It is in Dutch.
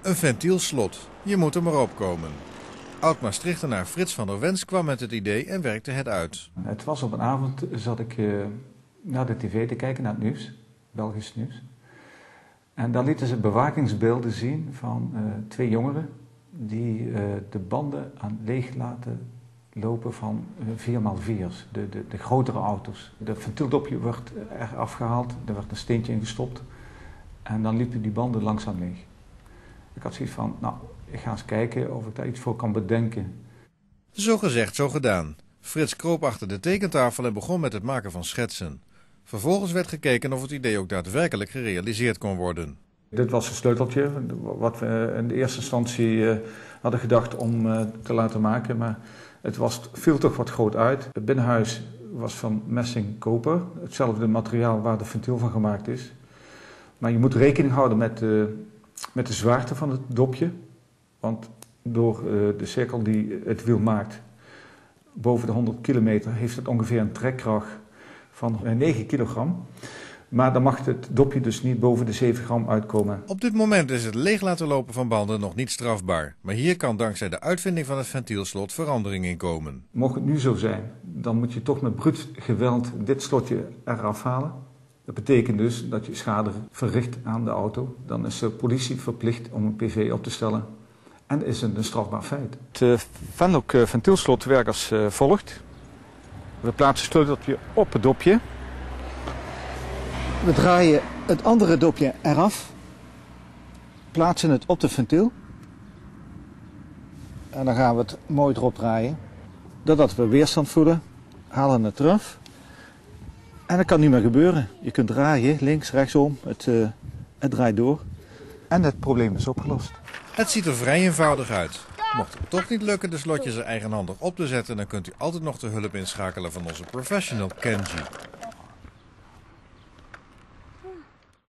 Een ventielslot. Je moet er maar opkomen. Oud-Maastrichtenaar Frits van der Wens kwam met het idee en werkte het uit. Het was op een avond, zat ik naar de tv te kijken, naar het nieuws, Belgisch nieuws. En daar lieten ze bewakingsbeelden zien van 2 jongeren die de banden aan leeg laten lopen van 4x4's, de grotere auto's. Het ventieldopje werd er afgehaald, er werd een steentje in gestopt en dan liepen die banden langzaam leeg. Ik had zoiets van, nou, ik ga eens kijken of ik daar iets voor kan bedenken. Zo gezegd, zo gedaan. Frits kroop achter de tekentafel en begon met het maken van schetsen. Vervolgens werd gekeken of het idee ook daadwerkelijk gerealiseerd kon worden. Dit was een sleuteltje, wat we in de eerste instantie hadden gedacht om te laten maken. Maar het viel toch wat groot uit. Het binnenhuis was van messing koper, hetzelfde materiaal waar de ventiel van gemaakt is. Maar je moet rekening houden met de zwaarte van het dopje. Want door de cirkel die het wiel maakt, boven de 100 kilometer, heeft het ongeveer een trekkracht van 9 kilogram. Maar dan mag het dopje dus niet boven de 7 gram uitkomen. Op dit moment is het leeg laten lopen van banden nog niet strafbaar. Maar hier kan dankzij de uitvinding van het ventielslot verandering in komen. Mocht het nu zo zijn, dan moet je toch met bruut geweld dit slotje eraf halen. Dat betekent dus dat je schade verricht aan de auto. Dan is de politie verplicht om een PV op te stellen. En is het een strafbaar feit. Het Venlock ventielslot werkt als volgt. We plaatsen het sleuteltje op het dopje. We draaien het andere dopje eraf. Plaatsen het op de ventiel. En dan gaan we het mooi erop draaien. Doordat we weerstand voelen, halen het eraf. En dat kan niet meer gebeuren. Je kunt draaien, links, rechtsom, het draait door. En het probleem is opgelost. Het ziet er vrij eenvoudig uit. Mocht het toch niet lukken de slotjes er eigenhandig op te zetten, dan kunt u altijd nog de hulp inschakelen van onze professional Kenji.